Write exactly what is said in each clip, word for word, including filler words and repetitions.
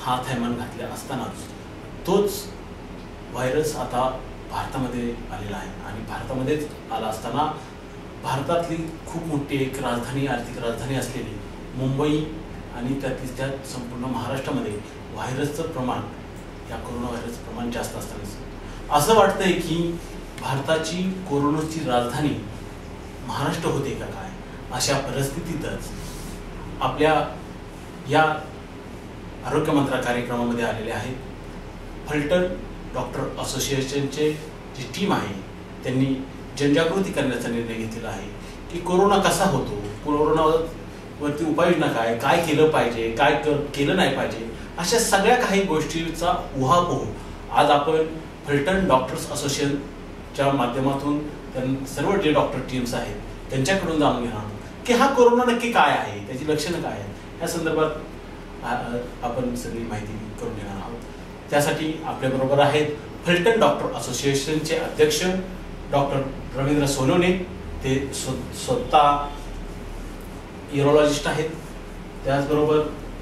हा थैमान घातला असतानाच तोच व्हायरस आता भारतामध्ये आलेला आहे आणि भारतामध्येच आला असताना भारतातली खूप मोठी एक राजधानी आर्थिक राजधानी असलेली मुंबई आणि त्यातली त्यात संपूर्ण महाराष्ट्रामध्ये व्हायरसचं प्रमाण या कोरोना व्हायरसचं प्रमाण जास्त असताना असं वाटतंय की भारताची कोरोनाची राजधानी महाराष्ट्र होते का काय अशा परिस्थितीतच आपल्या या आरोग्य मंत्रा कार्यक्रमामध्ये आलेले आहेत फलटण डॉक्टर असोसिएशनचे जी टीम आहे त्यांनी जनजागृती करण्याचा निर्णय घेतलेला आहे की कोरोना कसा होतो, कोरोनावरती उपाययोजना काय काय केलं पाहिजे, काय केलं नाही पाहिजे, अशा सगळ्या काही गोष्टींचा उहापोह आज आपण फलटण डॉक्टर्स असोसिएशनच्या माध्यमातून सर्व जे डॉक्टर टीम्स आहेत त्यांच्याकडून जाणून घेणार आहोत की हा कोरोना नक्की काय आहे, त्याची लक्षणं काय आहेत, या संदर्भात आपण सगळी माहिती करून घेणार आहोत। त्यासाठी आपल्याबरोबर आहेत फलटण डॉक्टर असोसिएशनचे अध्यक्ष डॉक्टर रवींद्र सोनवणे, ते स्वतः यूरोलॉजिस्ट आहेत। त्याचबरोबर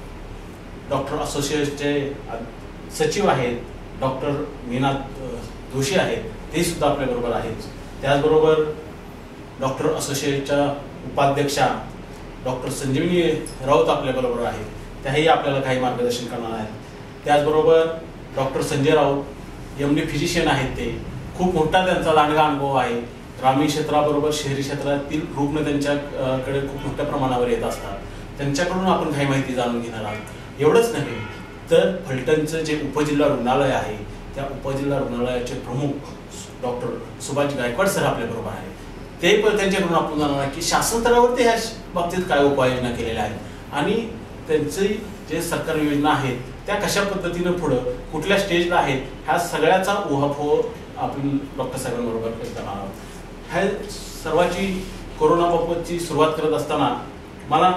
डॉक्टर असोसिएशनचे सचिव आहेत डॉक्टर मीना जोशी आहेत, ते सुद्धा आपल्याबरोबर आहेत। त्याचबरोबर डॉक्टर असोसिएशनच्या उपाध्यक्षा डॉक्टर संजीवनी राऊत आपल्याबरोबर आहेत, त्याही आपल्याला काही मार्गदर्शन करणार आहेत। त्याचबरोबर doctor Sanjay Raut M D physician आहेत, ते खूप मोठा त्यांचा लांडगा अनुभव आहे। ग्रामीण क्षेत्राबरोबर शहरी क्षेत्रातील रुग्ण त्यांच्याकडे खूप मोठ्या प्रमाणावर येत असतात, त्यांच्याकडून आपण काही माहिती जाणून घेणार आहोत। एवढंच नाही तर फलटणचं जे उपजिल्हा रुग्णालय आहे त्या उपजिल्हा रुग्णालयाचे प्रमुख डॉक्टर सुभाष गायकवाड सर आपल्याबरोबर आहेत, ते पण त्यांच्याकडून आपण जाणणार आहे की शासन स्तरावरती ह्या बाबतीत काय उपाययोजना केलेल्या आहेत आणि त्यांची जे सरकारी योजना आहेत त्या कशा पद्धतीने पुढे कुठल्या स्टेजला आहेत, ह्या सगळ्याचा उहापोह आपण डॉक्टर साहेबांबरोबर करणार आहोत। ह्या सर्वाची कोरोनाबाबतची सुरुवात करत असताना मला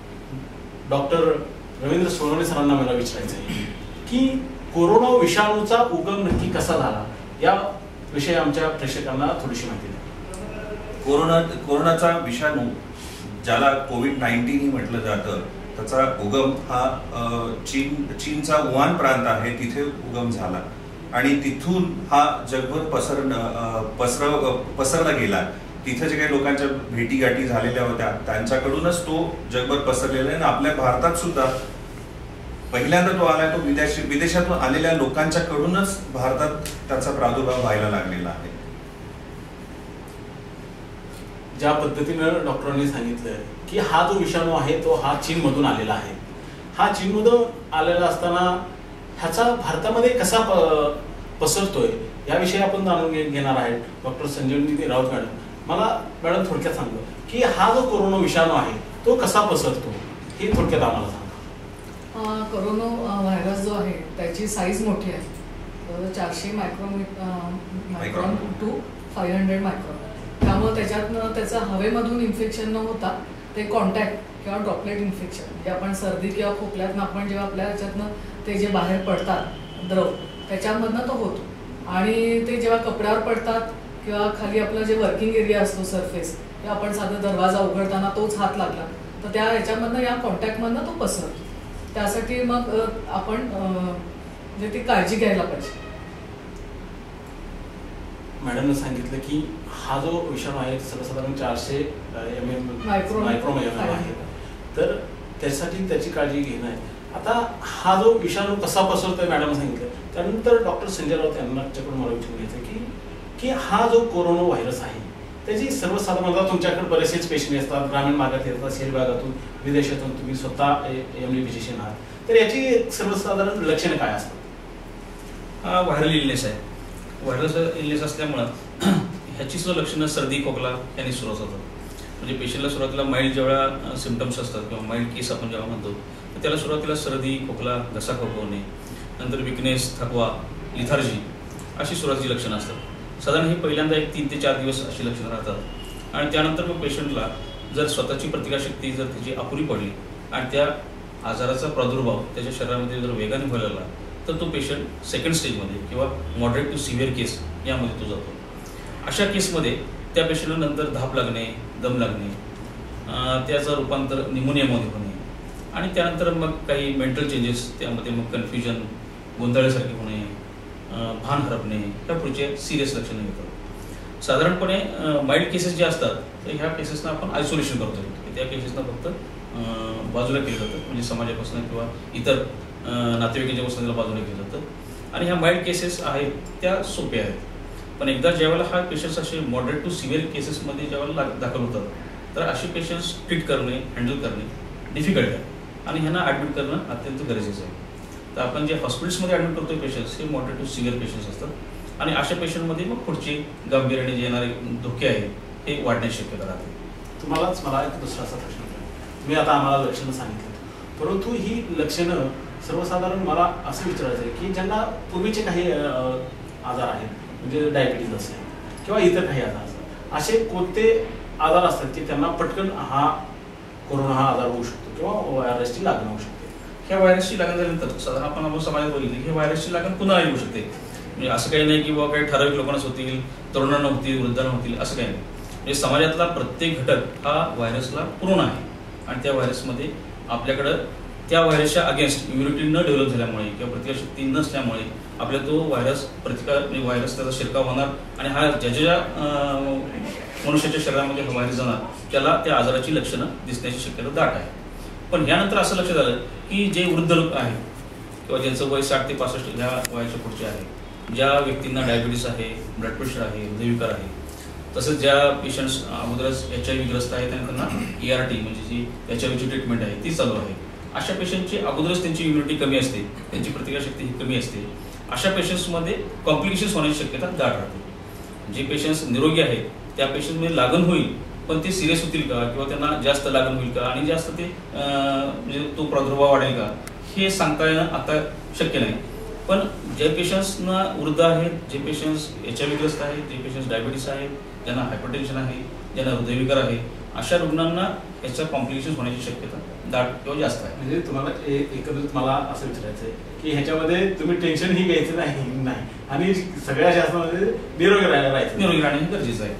डॉक्टर रवींद्र सोनवणे सरांना मला विचारायचं आहे की कोरोना विषाणूचा उगम नक्की कसा झाला, या विषयी आमच्या प्रेक्षकांना थोडीशी माहिती द्या। कोरोना कोरोनाचा विषाणू ज्याला कोविड नाईन्टीन ही म्हटलं जातं, त्याचा उगम हा चीन चीनचा वुहान प्रांत आहे तिथे उगम झाला आणि तिथून हा जगभर पसर पसर पसरला गेला। तिथे जे काही लोकांच्या भेटीगाठी झालेल्या होत्या त्यांच्याकडूनच तो जगभर पसरलेला आहे आणि आपल्या भारतात सुद्धा पहिल्यांदा तो आलाय तो विदेशी विदेशातून आलेल्या लोकांच्याकडूनच भारतात त्याचा प्रादुर्भाव व्हायला लागलेला आहे। ज्या पद्धतीनं डॉक्टरांनी सांगितलं की हा जो विषाणू आहे तो हा चीनमधून आलेला आहे, हा चीनमधून आलेला असताना ह्याचा भारतामध्ये कसा पसरतोय याविषयी आपण जाणून घेणार आहे। डॉक्टर संजीवनी राऊत मॅडम, मला मॅडम थोडक्यात सांगा की हा जो कोरोना विषाणू आहे तो कसा पसरतो हे थोडक्यात आम्हाला सांगा। कोरोना व्हायरस जो आहे त्याची साईज मोठी आहे, चारशे micron micron to five hundred micron, त्यामुळे त्याच्यातनं त्याचं हवेमधून इन्फेक्शन न होता ते कॉन्टॅक्ट किंवा ड्रॉपलेट इन्फेक्शन म्हणजे आपण सर्दी किंवा खोकल्यातनं आपण जेव्हा आपल्या ह्याच्यातनं ते जे बाहेर पडतात द्रव त्याच्यामधनं तो होतो आणि ते जेव्हा कपड्यावर पडतात किंवा खाली आपलं जे वर्किंग एरिया असतो सरफेस किंवा आपण साधा दरवाजा उघडताना तोच हात लागला तर त्या ह्याच्यामधनं या कॉन्टॅक्टमधनं तो पसरतो। त्यासाठी मग आपण म्हणजे ती काळजी घ्यायला पाहिजे। मॅडमने सांगितलं की हा जो विषाणू आहे सर्वसाधारण चारशे एम एम मायक्रोन आहे, तर त्यासाठी त्याची काळजी घेणं आहे। आता हा जो विषाणू कसा पसरतोय मॅडम सांगितलं, त्यानंतर डॉक्टर संजय राऊत यांच्याकडून मला विचारून घ्यायचं की की हा जो कोरोना व्हायरस आहे त्याची सर्वसाधारणतः तुमच्याकडे बरेचसेच पेशंट असतात, ग्रामीण भागात येतात, शहरी भागातून, विदेशातून, तुम्ही स्वतः एम डी फिजिशियन आहात, तर याची सर्वसाधारण लक्षणं काय असतात? हा व्हायरल इलनेस आहे, व्हायरल इलनेस असल्यामुळं ह्याची सुद्धा लक्षणं सर्दी खोकला यांनी सुरुवात होतात। म्हणजे पेशंटला सुरुवातीला माइल्ड जेवढ्या सिम्पटम्स असतात किंवा माइल्ड केस आपण जेव्हा म्हणतो तर त्याला सुरुवातीला सर्दी खोकला घसा खोकवणे, नंतर विकनेस थकवा लिथार्जी अशी सुरुवातीची लक्षणं असतात। साधारण हे पहिल्यांदा एक तीन ते चार दिवस अशी लक्षणं राहतात आणि त्यानंतर मग पेशंटला जर स्वतःची प्रतिकारशक्ती जर त्याची अपुरी पडली आणि त्या आजाराचा प्रादुर्भाव त्याच्या शरीरामध्ये जर वेगाने व्हायला लागला तर तो पेशंट सेकंड स्टेजमध्ये किंवा मॉडरेट टू सिव्हिअर केस यामध्ये तो जातो। अशा केसमध्ये त्या पेशंटला नंतर धाप लागणे, दम लागणे, त्याचं रूपांतर निमोनियामध्ये होणे आणि त्यानंतर मग काही मेंटल चेंजेस, त्यामध्ये मग कन्फ्युजन, गोंधळासारखे होणे, भान हरपणे, ह्या पुढचे सिरियस लक्षणं येतात. साधारणपणे माइल्ड केसेस जे असतात तर ह्या केसेसना आपण आयसोलेशन करतो, त्या केसेसना फक्त बाजूला केलं जातं, म्हणजे समाजापासून किंवा इतर नातेवाईकांच्या पासून त्याला बाजूला केलं जातं. आणि ह्या माइल्ड केसेस आहेत त्या सोप्या आहेत. पण एकदा ज्यावेळेला हा पेशंट्स असे मॉडरेट टू सिव्हिअर केसेसमध्ये ज्यावेळेला दाखल होतात तर असे पेशंट्स ट्रीट करणे, हँडल करणे डिफिकल्ट आहे आणि ह्यांना ॲडमिट करणं अत्यंत गरजेचं आहे. तर आपण जे हॉस्पिटल्समध्ये ॲडमिट करतो पेशंट्स हे मॉडरेट टू सिव्हिअर पेशंट्स असतात आणि अशा पेशंटमध्ये मग पुढचे गांभीर्याने जे येणारे धोके आहेत हे वाढण्याची शक्यता राहते. तुम्हालाच मला एक दुसरा असा प्रश्न होता, तुम्ही आता आम्हाला लक्षणं सांगितलं, परंतु ही लक्षणं सर्वसाधारण मला असं विचारायचं आहे की ज्यांना पूर्वीचे काही आजार आहेत, म्हणजे डायबिटीज असेल किंवा इतर काही आजार असतात, असे कोणते आजार असतात की त्यांना पटकन हा कोरोना हा आजार होऊ शकतो किंवा व्हायरसची लागण होऊ शकते? ह्या व्हायरसची लागण झाल्यानंतर साधारण आपण आपण समाजात बघितली की व्हायरसची लागण पुन्हा येऊ शकते. म्हणजे असं काही नाही की बाबा काही ठराविक लोकांनाच होतील, तरुणांना होतील, वृद्धांना होतील, असं काही नाही. म्हणजे समाजातला प्रत्येक घटक हा व्हायरसला पूर्ण आहे आणि त्या व्हायरसमध्ये आपल्याकडं त्या व्हायरसच्या अगेन्स्ट इम्युनिटी न डेव्हलप झाल्यामुळे किंवा प्रतिकारशक्ती नसल्यामुळे आपल्या तो व्हायरस प्रतिकार म्हणजे व्हायरस त्याचा शिरकाव होणार आणि हा ज्या ज्या मनुष्याच्या शरीरामध्ये हा व्हायरस जाणार त्याला त्या आजाराची लक्षणं दिसण्याची शक्यता दाट आहे. पण यानंतर असं लक्षात आलं की जे वृद्ध लोक आहेत किंवा ज्यांचं वय साठ ते पासष्ट ह्या वयाच्या पुढचे आहे, ज्या व्यक्तींना डायबिटीस आहे, ब्लड प्रेशर आहे, हृदयविकार आहे, तसंच ज्या पेशंट्स अगोदरच एच आय व्ही ग्रस्त आहेत आणि त्यांना ई आर टी म्हणजे जी एच आय व्हीची ट्रीटमेंट आहे ती चालू आहे, अशा पेशंटची अगोदरच त्यांची इम्युनिटी कमी असते, त्यांची प्रतिकारशक्ती ही कमी असते, अशा पेशंट्समध्ये कॉम्प्लिकेशन्स होण्याची शक्यता दाट राहते. जे पेशंट्स निरोगी आहेत त्या पेशंटमध्ये लागण होईल पण ते सिरियस होतील का किंवा त्यांना जास्त लागण होईल का आणि जास्त ते म्हणजे तो प्रादुर्भाव वाढेल का हे सांगता येणं आता शक्य नाही. पण जे पेशंट्सना वृद्ध आहेत, जे पेशंट्स एच आय व्ही ग्रस्त आहेत, जे पेशंट्स डायबिटीस आहेत, ज्यांना हायपरटेन्शन आहे, ज्यांना हृदयविकार आहे, अशा रुग्णांना याच्या कॉम्प्लिकेशन्स होण्याची शक्यता दाट किंवा जास्त आहे. म्हणजे तुम्हाला एकंदरीत मला असं विचारायचं आहे की ह्याच्यामध्ये तुम्ही टेन्शनही घ्यायचं नाही नाही आणि सगळ्या शासनामध्ये निरोगी राहायचं, निरोगी राहणे गरजेचं आहे.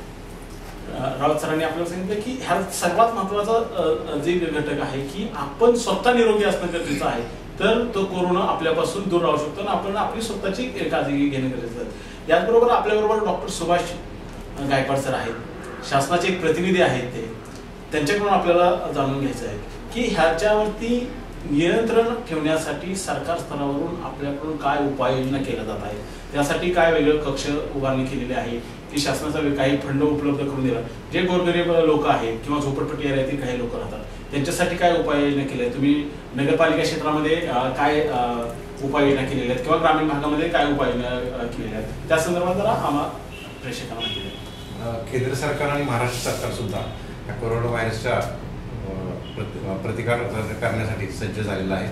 रावत सरांनी आपल्याला सांगितलं की ह्या सर्वात महत्वाचा जे घटक आहे की आपण स्वतः निरोगी असणं गरजेचं आहे, तर तो कोरोना आपल्यापासून दूर राहू शकतो आणि आपण आपली स्वतःची काळजी घेणं गरजेचं आहे. याचबरोबर आपल्याबरोबर डॉक्टर सुभाष गायकवाड सर आहेत, शासनाचे एक प्रतिनिधी आहेत, ते त्यांच्याकडून आपल्याला जाणून घ्यायचं आहे की ह्याच्यावरती नियंत्रण ठेवण्यासाठी सरकार स्तरावरून आपल्याकडून काय उपाययोजना केल्या जात आहेत, त्यासाठी काय वेगळं कक्ष उभारणी केलेली आहे की शासनाचा काही फंड उपलब्ध करून दिला, जे गोरगरीब लोक आहेत किंवा झोपडपट्टी एरियातील काही लोक राहतात त्यांच्यासाठी काय उपाययोजना केल्या आहेत, तुम्ही नगरपालिका क्षेत्रामध्ये काय उपाययोजना केलेल्या आहेत किंवा ग्रामीण भागामध्ये काय उपाययोजना केलेल्या आहेत, त्या संदर्भात जरा आम्हाला प्रेक्षकांना केलं. केंद्र सरकार आणि महाराष्ट्र सरकार सुद्धा या कोरोना व्हायरसच्या प्रतिकार करण्यासाठी सज्ज झालेलं आहे.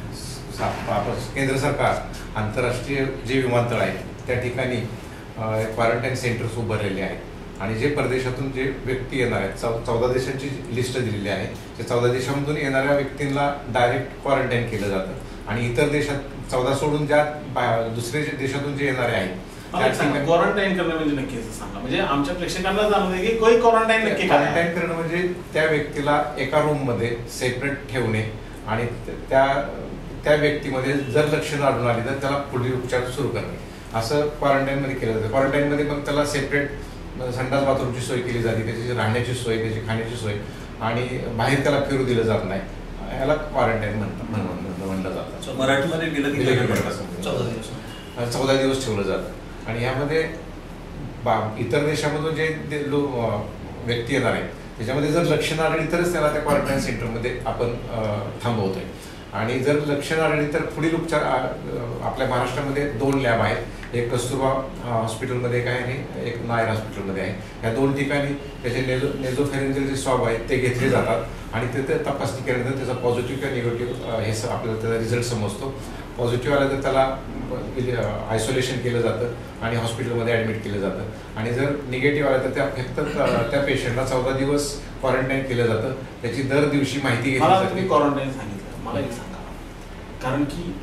केंद्र सरकार आंतरराष्ट्रीय जे विमानतळ आहेत त्या ठिकाणी क्वारंटाईन सेंटर्स उभारलेले आहेत आणि जे परदेशातून जे व्यक्ती येणार आहेत, चौ चौदा देशांची लिस्ट दिलेली आहे, त्या चौदा देशांमधून येणाऱ्या व्यक्तींना डायरेक्ट क्वारंटाईन केलं जातं आणि इतर देशात चौदा सोडून ज्या दुसऱ्या देशातून जे येणारे आहेत क्वारंटाईन करणं म्हणजे नक्की असं सांगा, म्हणजे आमच्या प्रेक्षकांना जाणवतं की कोई क्वारंटाईन नक्की क्वारंटाईन करणं म्हणजे त्या व्यक्तीला एका रूम मध्ये सेपरेट ठेवणे आणि त्या त्या व्यक्तीमध्ये जर लक्षणं आढळून आली तर त्याला पुढील उपचार सुरू करणे, असं क्वारंटाईन मध्ये केलं जातं. क्वारंटाईन मध्ये मग त्याला सेपरेट संडास बाथरूमची सोय केली जाते, त्याची राहण्याची सोय, त्याची खाण्याची सोय आणि बाहेर त्याला फिरू दिलं जात नाही, याला क्वारंटाईन म्हणतात म्हणलं जातं. मराठीमध्ये चौदा दिवस ठेवलं जातं आणि यामध्ये इतर देशामधून जे लोक व्यक्ती येणार आहेत त्याच्यामध्ये जर लक्षणं आढळली तरच त्याला त्या क्वारंटाईन सेंटरमध्ये आपण थांबवतोय आणि जर लक्षणं आढळली तर पुढील उपचार आपल्या महाराष्ट्रामध्ये दोन लॅब आहेत, एक कस्तुरबा हॉस्पिटलमध्ये एक आहे आणि एक नायर हॉस्पिटलमध्ये आहे. या दोन ठिकाणी त्याचे नेझो नेझोफेरेंजियल जे स्वाब आहेत ते घेतले जातात आणि तिथे तपासणी केल्यानंतर त्याचा पॉझिटिव्ह किंवा निगेटिव्ह हे आपल्याला त्याचा रिझल्ट समजतो. पॉझिटिव्ह आला तर त्याला आयसोलेशन केलं जातं आणि हॉस्पिटलमध्ये ॲडमिट केलं जातं आणि जर निगेटिव्ह आलं तर त्या फक्त त्या पेशंटला चौदा दिवस क्वारंटाईन केलं जातं. त्याची दर दिवशी माहिती घेतली जाते. क्वारंटाईन सांगितलं मला एक सांगा, कारण की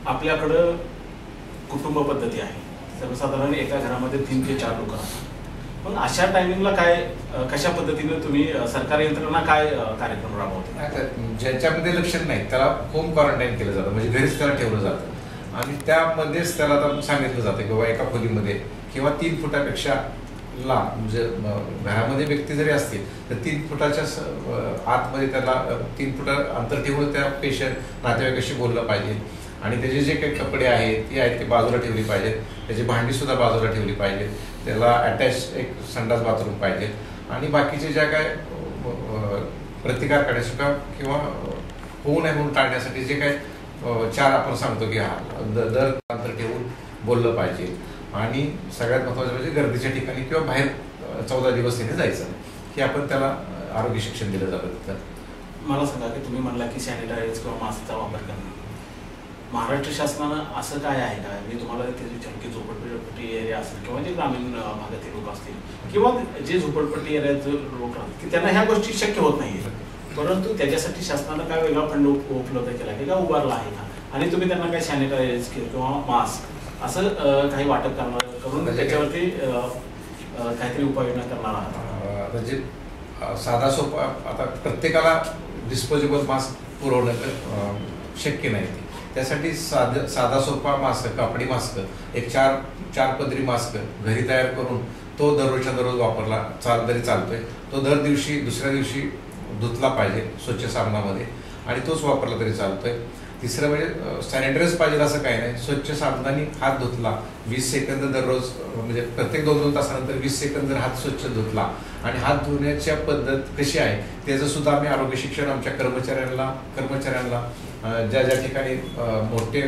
आपल्याकडं कुटुंब पद्धती आहे, सर्वसाधारण एका घरामध्ये तीन ते चार लोक असतात, पण अशा टायमिंगला काय कशा पद्धतीने तुम्ही सरकारी यंत्रणा काय कार्यक्रम राबवते? ज्यांच्यामध्ये लक्षण नाही त्याला होम क्वारंटाईन केलं जातं, म्हणजे घरीच त्याला ठेवलं जातं आणि त्यामध्येच त्याला आता सांगितलं जातं की बाबा एका खोलीमध्ये किंवा तीन फुटापेक्षा ला म्हणजे घरामध्ये व्यक्ती जरी असतील तर तीन फुटाच्या आतमध्ये त्याला तीन फुटा अंतर ठेवून त्या पेशंट नातेवाईकाशी बोललं पाहिजे आणि त्याचे जे काही कपडे आहेत ते आहेत ते बाजूला ठेवली पाहिजेत, त्याची भांडी सुद्धा बाजूला ठेवली पाहिजे, त्याला अटॅच एक संडास बाथरूम पाहिजे आणि बाकीचे ज्या काय प्रतिकार करण्यासाठी किंवा होऊ नये म्हणून टाळण्यासाठी जे काय चार आपण सांगतो की हा दर अंतर ठेवून बोललं पाहिजे आणि सगळ्यात महत्त्वाचं म्हणजे गर्दीच्या ठिकाणी किंवा बाहेर चौदा दिवस तिने जायचं हे आपण त्याला आरोग्य शिक्षण दिलं जातं. तर मला सांगा की तुम्ही म्हणला की सॅनिटायझर किंवा मास्कचा वापर करणं, महाराष्ट्र शासनानं असं काय आहे का? मी तुम्हाला ते विचार की झोपडपट्टी एरिया असेल किंवा जे ग्रामीण भागातील लोक असतील किंवा जे झोपडपट्टी एरियात लोक राहतात की त्यांना ह्या गोष्टी शक्य होत नाही, परंतु त्याच्यासाठी शासनानं काय वेगळा फंड उपलब्ध केला की का उभारला आहे का? आणि तुम्ही त्यांना काय सॅनिटायझर किंवा मास्क असं काही वाटप करणार करून त्याच्यावरती काहीतरी उपाययोजना करणार आहात? म्हणजे साधा सोपा आता प्रत्येकाला डिस्पोजेबल मास्क पुरवणं शक्य नाही, त्यासाठी साधा साधा सोपा मास्क, कापडी मास्क एक चार चार पदरी मास्क घरी तयार करून तो दररोजच्या दररोज वापरला चाल तरी चालतोय. तो दर दिवशी दुसऱ्या दिवशी धुतला पाहिजे स्वच्छ साबणामध्ये आणि तोच वापरला तरी चालतोय. तिसरं म्हणजे सॅनिटायझर पाहिजे असं काही नाही, स्वच्छ साबणाने हात धुतला वीस सेकंद दररोज, म्हणजे प्रत्येक दोन दोन तासानंतर वीस सेकंद जर हात स्वच्छ धुतला आणि हात धुण्याच्या पद्धत कशी आहे त्याचं सुद्धा आम्ही आरोग्य शिक्षण आमच्या कर्मचाऱ्यांना कर्मचाऱ्यांना ज्या ज्या ठिकाणी मोठे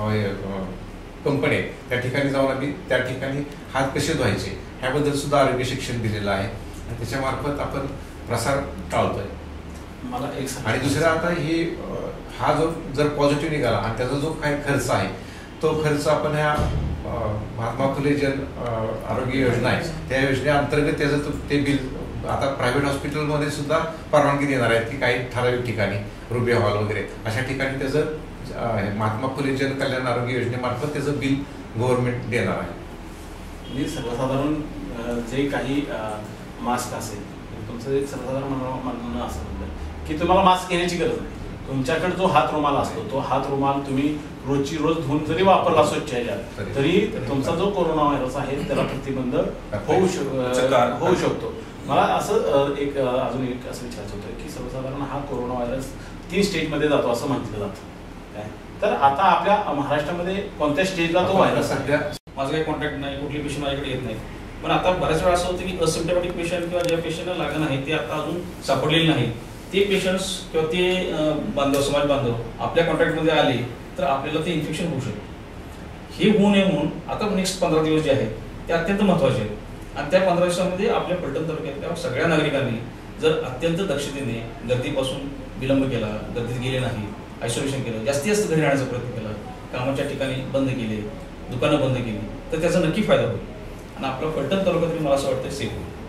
कंपनी आहेत त्या ठिकाणी जाऊन आम्ही त्या ठिकाणी हात कसे धुवायचे ह्याबद्दल सुद्धा आरोग्य शिक्षण दिलेलं आहे आणि त्याच्यामार्फत आपण प्रसार टाळतोय. मला एक आणि दुसरं आता ही हा जो जर पॉझिटिव्ह निघाला आणि त्याचा जो काही खर्च आहे तो खर्च आपण ह्या महात्मा फुले जन आरोग्य योजना आहे त्या योजनेअंतर्गत त्याचं ते बिल आता प्रायव्हेट हॉस्पिटलमध्ये सुद्धा परवानगी देणार आहेत की काही ठराविक ठिकाणी रुबिया हॉल वगैरे अशा ठिकाणी त्याचं महात्मा फुले जन कल्याण आरोग्य योजनेमार्फत त्याचं बिल गव्हर्नमेंट देणार आहे. म्हणजे सर्वसाधारण जे काही मास्क असेल तुमचं एक सर्वसाधारण म्हणणं असं म्हणलं की तुम्हाला मास्क घेण्याची गरज नाही, तुमच्याकडे जो हात रुमाल असतो तो हात रुमाल तुम्ही रोजची रोज धुवून जरी वापरला स्वच्छ ह्याच्यात तरी तुमचा जो कोरोना व्हायरस आहे त्याला प्रतिबंध होऊ होऊ शकतो. मला असं एक अजून एक असं विचारायचं होतं की सर्वसाधारण हा कोरोना व्हायरस तीन स्टेजमध्ये जातो असं म्हटलं जातं काय, तर आता आपल्या महाराष्ट्रामध्ये कोणत्या स्टेजला तो व्हायरस सध्या माझं काही कॉन्टॅक्ट नाही, कुठली पेशंट माझ्याकडे येत नाही, पण आता बऱ्याच वेळा असं होतं की असिम्प्टोमॅटिक पेशंट किंवा ज्या पेशंटला लागण आहे ते आता अजून सापडलेले नाही, ते पेशंट्स किंवा ते बांधव समाज बांधव आपल्या कॉन्टॅक्टमध्ये आले तर आपल्याला ते इन्फेक्शन होऊ शकतं. हे होऊ नये म्हणून आता नेक्स्ट पंधरा दिवस जे आहेत ते अत्यंत महत्त्वाचे आहेत आणि त्या पंधरा दिवसामध्ये आपल्या फलटण तालुक्यातल्या सगळ्या नागरिकांनी जर अत्यंत दक्षतेने गर्दीपासून विलंब केला, गर्दीत गेले नाही, आयसोलेशन केलं, जास्तीत जास्त घरी राहण्याचा प्रयत्न केला, कामाच्या ठिकाणी बंद केले, दुकानं बंद केली तर त्याचा नक्की फायदा होईल आणि आपलं फलटण तालुक्यात मला असं वाटतं सेफ होईल.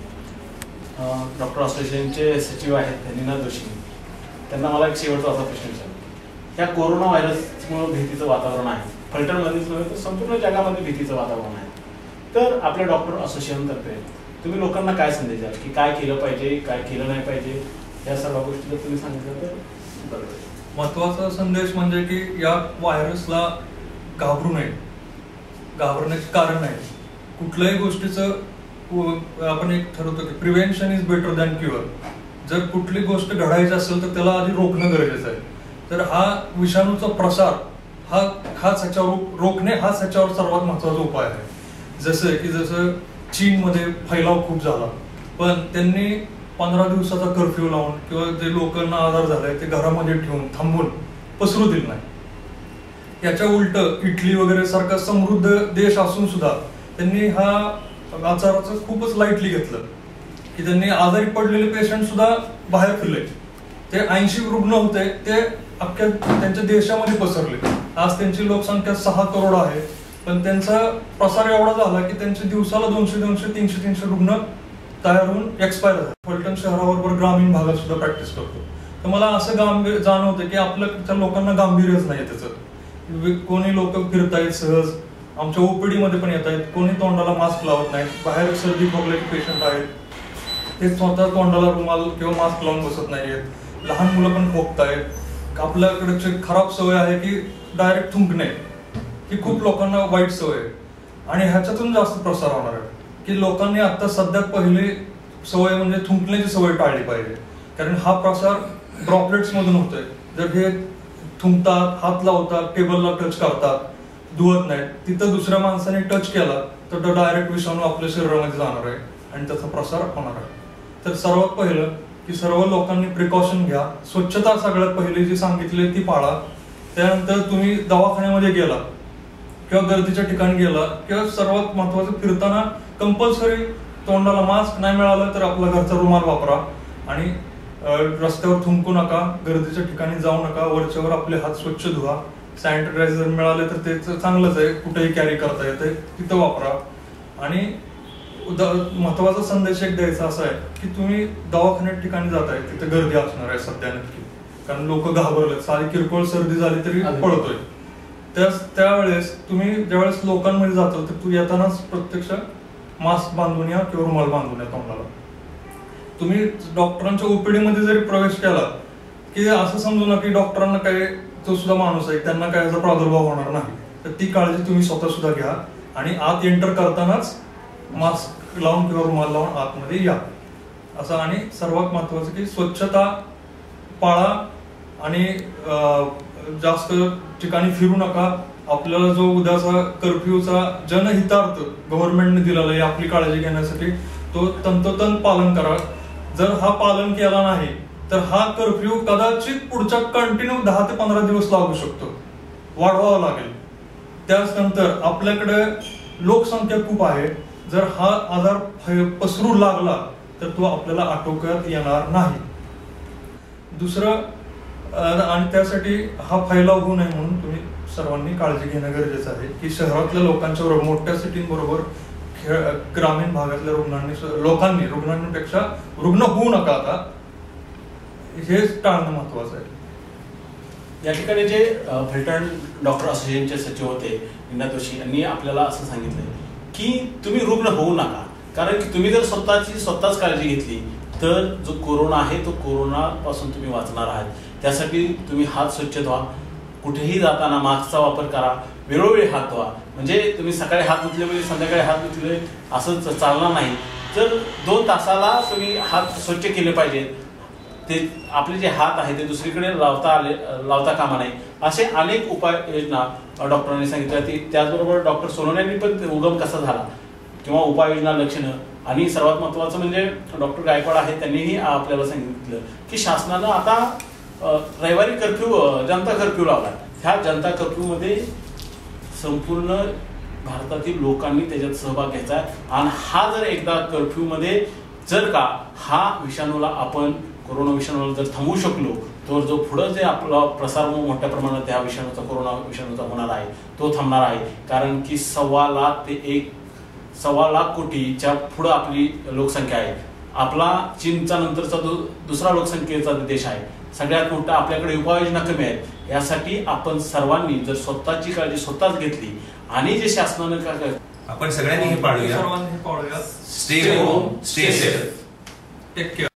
डॉक्टर असोसिएशनचे सचिव आहेत नीना जोशी, त्यांना मला एक शेवटचा असा प्रश्न विचारला, ह्या कोरोना व्हायरसमुळे भीतीचं वातावरण आहे, फलटणमध्येच नव्हे तर संपूर्ण जगामध्ये भीतीचं वातावरण आहे, तर आपल्या डॉक्टर असोसिएशनतर्फे तुम्ही लोकांना काय संदेश द्याल की काय केलं पाहिजे, काय केलं नाही पाहिजे, या सर्व गोष्टी जर तुम्ही सांगितलं तर? महत्वाचा संदेश म्हणजे की या व्हायरसला घाबरू नये, घाबरण्याचे कारण नाही, कुठल्याही गोष्टीचं आपण एक ठरवतो की prevention is better than cure. जर कुठली गोष्ट घडायची असेल तर त्याला आधी रोखणं गरजेचं आहे. तर हा विषाणूचा प्रसार हा हाच ह्याच्यावर रोखणे हाच ह्याच्यावर सर्वात महत्वाचा उपाय आहे. जसं की जसं चीनमध्ये फैलाव खूप झाला पण त्यांनी पंधरा दिवसाचा कर्फ्यू लावून किंवा जे लोकांना आजार झालाय ते घरामध्ये ठेवून थांबून पसरू दिलं नाही. याच्या उलट इटली वगैरे सारखा समृद्ध देश असून सुद्धा त्यांनी हा आजाराचं खूपच लाईटली घेतलं की त्यांनी आजारी पडलेले पेशंट सुद्धा बाहेर फिरले. ते ऐंशी रुग्ण होते ते अख्ख्या त्यांच्या देशामध्ये पसरले. आज त्यांची लोकसंख्या सहा करोड आहे पण त्यांचा प्रसार एवढा झाला की त्यांचे दिवसाला दोनशे दोनशे तीनशे तीनशे रुग्ण तयार होऊन एक्सपायर झाले. फलटण शहराबरोबर ग्रामीण भागात सुद्धा प्रॅक्टिस करतो तर मला असं गांभीर्य जाणवतं की आपल्या लोकांना गांभीर्यच नाही त्याचं. कोणी लोक फिरतायत सहज आमच्या ओपीडी मध्ये पण येत आहेत, कोणी तोंडाला मास्क लावत नाही, बाहेर सर्दी खोकल्याचे पेशंट आहेत ते स्वतः तोंडाला रुमाल किंवा मास्क लावून बसत नाहीयेत, लहान मुलं पण खोकतायत. आपल्याकडे खराब सवय आहे की डायरेक्ट थुंकणे, ही खूप लोकांना वाईट सवय आहे आणि ह्याच्यातून जास्त प्रसार होणार आहे. की लोकांनी आता सध्या पहिली सवय म्हणजे थुंकण्याची सवय टाळली पाहिजे, कारण हा प्रसार ड्रॉपलेट्स मधून होतोय. जर हे थुंकतात, हात लावतात, टेबलला टच करतात, धुवत नाही, तिथं दुसऱ्या माणसाने टच केला तर तो डायरेक्ट विषाणू आपल्या शरीरामध्ये जाणार आहे आणि त्याचा प्रसार होणार आहे. तर सर्वात पहिलं की सर्व लोकांनी प्रिकॉशन घ्या. स्वच्छता सगळ्यात पहिली जी सांगितली ती पाळा. त्यानंतर तुम्ही दवाखान्यामध्ये गेला किंवा गर्दीच्या ठिकाणी गेला किंवा सर्वात महत्वाचं फिरताना कंपल्सरी तोंडाला मास्क नाही मिळालं तर आपला घरचा रुमाल वापरा आणि रस्त्यावर थुंकू नका, गर्दीच्या ठिकाणी जाऊ नका, वरच्यावर आपले हात स्वच्छ धुवा. सॅनिटायझर मिळाले तर ते चांगलंच आहे, कुठेही कॅरी करता येते तिथं वापरा. आणि महत्वाचा संदेश एक द्यायचा असा आहे की तुम्ही दवाखान्यात ठिकाणी जाताय तिथे गर्दी असणार आहे सध्या नक्की, कारण लोक घाबरलेत, सारी किरकोळ सर्दी झाली तरी पळतोय. त्यावेळेस तुम्ही ज्यावेळेस लोकांमध्ये जातो तर तू येतानाच प्रत्यक्ष मास्क बांधून या किंवा रुमाल बांधून या तोंडाला. तुम्ही डॉक्टरांच्या ओपीडी मध्ये जरी प्रवेश केला की असं समजू नका की डॉक्टरांना काय, तो सुद्धा माणूस आहे, त्यांना काय याचा प्रादुर्भाव होणार नाही, तर ती काळजी तुम्ही स्वतः सुद्धा घ्या आणि आत एंटर करतानाच मास्क लावून किंवा रुमाल लावून आतमध्ये या असं. आणि सर्वात महत्वाचं की स्वच्छता पाळा आणि जास्त ठिकाणी फिरू नका. आपल्याला जो उद्याचा कर्फ्यूचा जनहितार्थ गव्हर्नमेंटने दिलेला आहे आपली काळजी घेण्यासाठी, तो तंतोतंत पालन करा. जर हा पालन केला नाही तर हा कर्फ्यू कदाचित पुढच्या कंटिन्यू दहा ते पंधरा दिवस लागू शकतो, वाढवावा लागेल. त्यानंतर आपल्याकडे लोकसंख्या खूप आहे, जर हा आजार पसरू लागला तर तो आपल्याला आटोक्यात येणार नाही. दुसरं आणि त्यासाठी हा फैलाव होऊ नये म्हणून तुम्ही सर्वांनी काळजी घेणं गरजेचं आहे की शहरातल्या लोकांच्या बरोबर, मोठ्या सिटींबरोबर ग्रामीण भागातल्या रुग्णांनी लोकांनी रुग्णांपेक्षा रुग्ण होऊ नका आता, हे टाळणं महत्वाचं आहे. या ठिकाणी जे फलटण डॉक्टर असोसिएशनचे सचिव होते निनाद जोशी यांनी आपल्याला असं सांगितलंय की तुम्ही रुग्ण होऊ नका, कारण की तुम्ही जर स्वतःची स्वतःच काळजी घेतली तर जो कोरोना आहे तो कोरोना पासून तुम्ही वाचणार आहात. त्यासाठी तुम्ही हात स्वच्छ धुवा, कुठेही जाताना मास्कचा वापर करा, वेळोवेळी हात धुवा. म्हणजे तुम्ही सकाळी हात धुतले म्हणजे संध्याकाळी हात धुतले असं चालणार नाही, तर दोन तासाला तुम्ही हात स्वच्छ केले पाहिजेत. ते आपले जे हात आहे ते दुसरीकडे लावता आले लावता कामा नये, असे अनेक उपाययोजना डॉक्टरांनी सांगितल्या. ती त्याचबरोबर डॉक्टर सोनवणे यांनी पण उगम कसा झाला किंवा उपाययोजना, लक्षणं आणि सर्वात महत्वाचं म्हणजे डॉक्टर गायकवाड आहेत त्यांनीही आपल्याला सांगितलं की शासनानं आता रविवारी कर्फ्यू, जनता कर्फ्यू लावला. ह्या जनता कर्फ्यूमध्ये संपूर्ण भारतातील लोकांनी त्याच्यात सहभाग घ्यायचा आणि हा जर एकदा कर्फ्यूमध्ये जर का हा विषाणूला आपण कोरोना विषाणूला जर थांबवू शकलो तर जो पुढं जे आपला प्रसार मोठ्या प्रमाणात त्या विषाणूचा कोरोना विषाणूचा होणार आहे तो थांबणार आहे. कारण की सव्वा लाख ते एक सव्वा लाख कोटीच्या पुढं आपली लोकसंख्या आहे. आपला चीनचा नंतरचा जो दुसरा लोकसंख्येचा देश आहे, सगळ्यात मोठा. आपल्याकडे उपाययोजना कमी आहेत. यासाठी आपण सर्वांनी जर स्वतःची काळजी स्वतःच घेतली आणि जे शासनानं काय आपण सगळ्यांनी हे पाळूया, सर्वांनी हे पाळूया. Stay home, stay safe, take care.